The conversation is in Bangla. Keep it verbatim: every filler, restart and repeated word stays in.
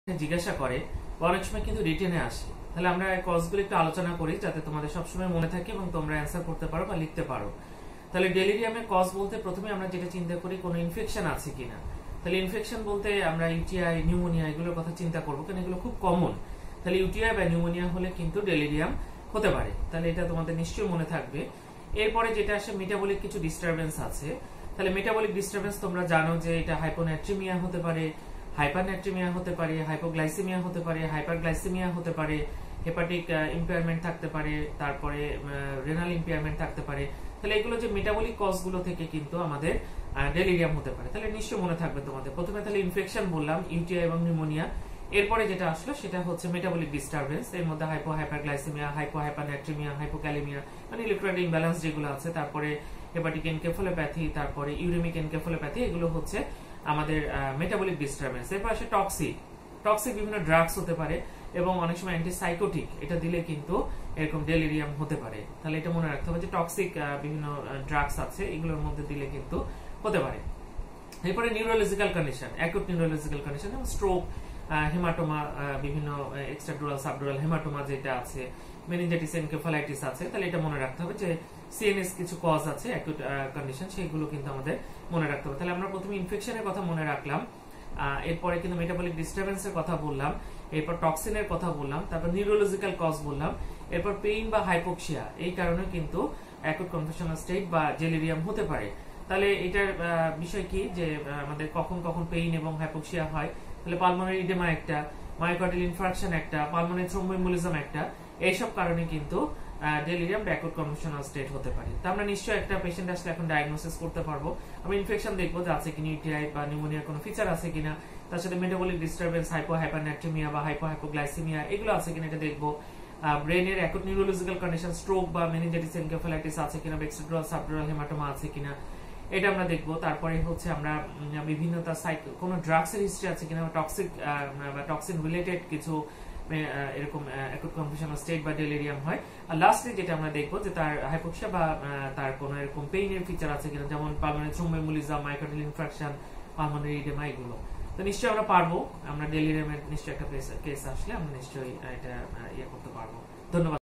জিজ্ঞাসা করে বা অনেক সময় কিন্তু রিটেনে আসে। তাহলে আমরা কজগুলো একটু আলোচনা করি যাতে তোমাদের সবসময় মনে থাকে এবং তোমরা অ্যান্সার করতে পারো বা লিখতে পারো। তাহলে ডেলিরিয়ামের কজ বলতে প্রথমে আমরা যেটা চিন্তা করি কোনো ইনফেকশন আছে কিনা। তাহলে ইনফেকশন বলতে আমরা ইউটিআই, নিউমোনিয়া এগুলোর কথা চিন্তা করবো, কারণ এগুলো খুব কমন। তাহলে ইউটিআই বা নিউমোনিয়া হলে কিন্তু ডেলিরিয়াম হতে পারে, তাহলে এটা তোমাদের নিশ্চয়ই মনে থাকবে। এরপরে যেটা আসে মেটাবলিক কিছু ডিস্টারবেন্স আছে। তাহলে মেটাবলিক ডিস্টারবেন্স তোমরা জানো যে এটা হাইপোনাট্রিমিয়া হতে পারে, হাইপারনাট্রিমিয়া হতে পারে, হাইপোগ্লাইসেমিয়া হতে পারে, হাইপারগ্লাইসেমিয়া হতে পারে, হেপাটিক ইম্পেয়ারমেন্ট থাকতে পারে, তারপরে রেনাল ইম্পেয়ারমেন্ট থাকতে পারে। তাহলে এগুলো যে মেটাবলিক কজগুলো থেকে কিন্তু আমাদের ডেলিরিয়াম হতে পারে। তাহলে নিশ্চয়ই মনে থাকবে তোমাদের। প্রথমে তাহলে ইনফেকশন বললাম, ইউটিআই এবং নিউমোনিয়া। এরপরে যেটা আসলো সেটা হচ্ছে মেটাবলিক ডিস্টারবেন্স। এর মধ্যে hypo hyperglycaemia, hypo hypernatraemia, hypokalaemia মানে ইলেকট্রোলাইট ইমব্যালেন্স যেগুলো আছে, তারপরে হেপাটিক এনকেফালোপ্যাথি, তারপরে ইউরেমিক এনকেফালোপ্যাথি, এগুলো হচ্ছে আমাদের মেটাবলিক ডিস্টারবেন্স। এরপর আসে টক্সিক। টক্সিক বিভিন্ন ড্রাগস হতে পারে এবং অনেক সময় অ্যান্টিসাইকোটিক, এটা দিলে কিন্তু এরকম ডেলিরিয়াম হতে পারে। তাহলে এটা মনে রাখতে হবে যে টক্সিক বিভিন্ন ড্রাগস আছে, এগুলোর মধ্যে দিলে কিন্তু হতে পারে। এরপরে neurological condition, acute neurological condition যেমন স্ট্রোক, হেমাটোমা, বিভিন্ন এক্সট্রাডুরাল সাবডুরাল হেমাটোমা যেটা আছে, মেনিনজাইটিস, এনকেফালাইটিস আছে। তাহলে এটা মনে রাখতে হবে যে সিএনএস কিছু কজ আছে অ্যাকুট কন্ডিশন, সেগুলো কিন্তু আমাদের মনে রাখতে হবে। তাহলে আমরা প্রথমে ইনফেকশনের কথা মনে রাখলাম, এরপরে কিন্তু মেটাবলিক ডিস্টারবেন্সের কথা বললাম, এরপর টক্সিনের কথা বললাম, তারপর নিউরোলজিক্যাল কজ বললাম, এরপর পেইন বা হাইপোক্সিয়া, এই কারণে কিন্তু অ্যাকুট কনফিউশনাল স্টেট বা ডেলিরিয়াম হতে পারে। তাহলে এটার বিষয় কি যে আমাদের কখন কখন পেইন এবং হাইপোক্সিয়া হয়। তাহলে পালমোনারি ইডেমা একটা, মায়োকার্ডিয়াল ইনফার্কশন একটা, পালমোনারি থ্রোম্বোএম্বোলিজম একটা, এইসব কারণে কিন্তু ডেলিরিয়াম বা অ্যাকুট কনফিউশনাল স্টেট হতে পারে। তা আমরা নিশ্চয়ই একটা পেশেন্ট আসলে এখন ডায়াগনোসিস করতে পারবো। আমরা ইনফেকশন দেখবো যে আছে কিনা, ইউটিআই বা নিউমোনিয়ার কোনো ফিচার আছে কিনা, তার সাথে মেটাবলিক ডিস্টারবেন্স, হাইপো হাইপারনাট্রিমিয়া বা হাইপো হাইপোগ্লাইসেমিয়া এগুলো আছে কিনা এটা দেখবো। ব্রেনের অ্যাকুট নিউরোলজিক্যাল কন্ডিশন, স্ট্রোক বা মেনিনজাইটিস, এনকেফালাইটিস আছে কিনা, বা এক্সট্রাডুরাল সাবডুরাল হেমাটোমা আছে কিনা, এটা আমরা দেখবো। তারপরে হচ্ছে আমরা বিভিন্ন তার সাইট কোনো ড্রাগস এর হিস্ট্রি আছে কিনা, টক্সিক বা টক্সিন রিলেটেড কিছু এরকম অ্যাকুট কনফিউশনাল স্টেট বা ডেলিরিয়াম হয়। আর লাস্টলি যেটা আমরা দেখবো যে তার হাইপোক্সিয়া বা তার কোনো এরকম পেইনের ফিচার আছে কিনা, যেমন pulmonary thromboembolism, myocardial infarction, pulmonary oedema, এগুলো। তো নিশ্চয়ই আমরা পারবো, আমরা ডেলিরিয়ামের নিশ্চয়ই একটা কেস আসলে আমরা নিশ্চয়ই এটা ইয়ে করতে পারবো। ধন্যবাদ।